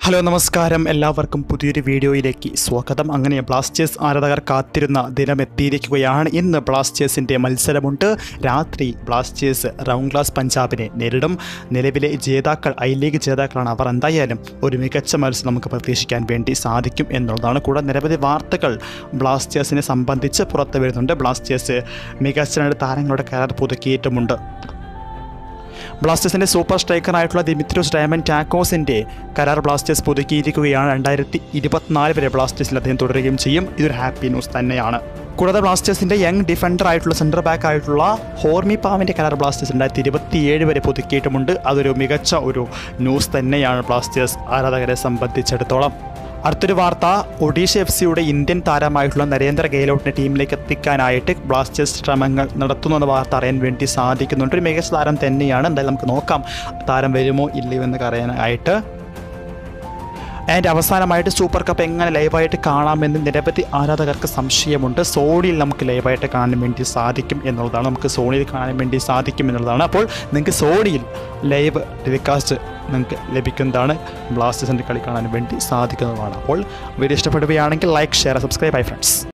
Hello നമസ്കാരം എല്ലാവർക്കും പുതിയൊരു വീഡിയോയിലേക്ക് സ്വാഗതം. അങ്ങനെ ബ്ലാസ്റ്റേഴ്സ് ആരാധകർ കാത്തിരുന്ന ദിനമെത്തിയിരിക്കുകയാണ്. ഇന്ന് ബ്ലാസ്റ്റേഴ്സിൻ്റെ മത്സരമുണ്ട്. രാത്രി ബ്ലാസ്റ്റേഴ്സ് റോക്zzZ പഞ്ചാബിനെ നേരിടും. നിലവിലെ ജേതാക്കൾ ഐ ലീഗ് ജേതാക്കളാണ്. അവർ എന്തായാലും ഒരു മികച്ച മത്സരം നമുക്ക് പ്രതീക്ഷിക്കാൻ വേണ്ടി സാധിക്കും എന്നുള്ളതാണ്. കൂടാതെ നിരവധി വാർത്തകൾ ബ്ലാസ്റ്റേഴ്സിനെ സംബന്ധിച്ച് പുറത്തു വരുന്നുണ്ട്. ബ്ലാസ്റ്റേഴ്സ് മികച്ച രണ്ട് താരങ്ങളുടെ കരാർ പുതുക്കിയിട്ടുമുണ്ട്. ബ്ലാസ്റ്റേഴ്സിൻ്റെ സൂപ്പർ സ്ട്രൈക്കറായിട്ടുള്ള ദിമിത്രിയോസ് ഡയമൻറ്റാക്കോസിൻ്റെ കരാർ ബ്ലാസ്റ്റേഴ്സ് പുതുക്കിയിരിക്കുകയാണ്. 2024 വരെ ബ്ലാസ്റ്റേഴ്സിൽ അദ്ദേഹം തുടരുകയും ചെയ്യും. ഇതൊരു ഹാപ്പി ന്യൂസ് തന്നെയാണ്. കൂടാതെ ബ്ലാസ്റ്റേഴ്സിൻ്റെ യങ് ഡിഫൻഡർ ആയിട്ടുള്ള സെൻറ്റർ ബാക്ക് ആയിട്ടുള്ള ഹോർമി പാവിൻ്റെ കരാർ ബ്ലാസ്റ്റേഴ്സ് 2027 വരെ പുതുക്കിയിട്ടുമുണ്ട്. അതൊരു മികച്ച ഒരു ന്യൂസ് തന്നെയാണ് ബ്ലാസ്റ്റേഴ്സ് ആരാധകരെ സംബന്ധിച്ചിടത്തോളം. അടുത്തൊരു വാർത്ത, ഒഡീഷ FC-യുടെ ഇന്ത്യൻ താരമായിട്ടുള്ള നരേന്ദ്ര ഗെയ്ലോട്ടിനെ ടീമിലേക്ക് എത്തിക്കാനായിട്ട് ബ്ലാസ്റ്റേഴ്സ് ശ്രമങ്ങൾ നടത്തുന്ന വാർത്ത അറിയാൻ വേണ്ടി സാധിക്കുന്നുണ്ട്. ഒരു മികച്ച താരം തന്നെയാണ്. എന്തായാലും നമുക്ക് നോക്കാം താരം വരുമോ ഇല്ലയോ എന്ന് അറിയാനായിട്ട്. ആൻഡ് അവസാനമായിട്ട് സൂപ്പർ കപ്പ് എങ്ങനെ ലൈവായിട്ട് കാണാമെന്ന് നിരവധി ആരാധകർക്ക് സംശയമുണ്ട്. സോണിയിൽ നമുക്ക് ലൈവായിട്ട് കാണാൻ വേണ്ടി സാധിക്കും എന്നുള്ളതാണ്. അപ്പോൾ നിങ്ങൾക്ക് സോണിയിൽ ലൈവ് ടെലികാസ്റ്റ് നിങ്ങൾക്ക് ലഭിക്കുന്നതാണ്. ബ്ലാസ്റ്റേഴ്സിൻ്റെ കളി കാണാൻ വേണ്ടി സാധിക്കുന്നതാണ്. അപ്പോൾ വീഡിയോ ഇഷ്ടപ്പെടുകയാണെങ്കിൽ like, share, subscribe. Bye friends.